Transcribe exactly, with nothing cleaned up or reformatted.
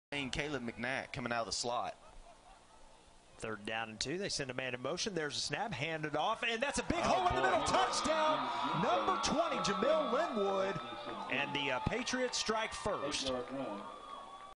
Caleb McNatt coming out of the slot. Third down and two. They send a man in motion. There's a snap, handed off, and that's a big hole in the middle. Touchdown, number twenty, Jamil Linwood, and the uh, Patriots strike first.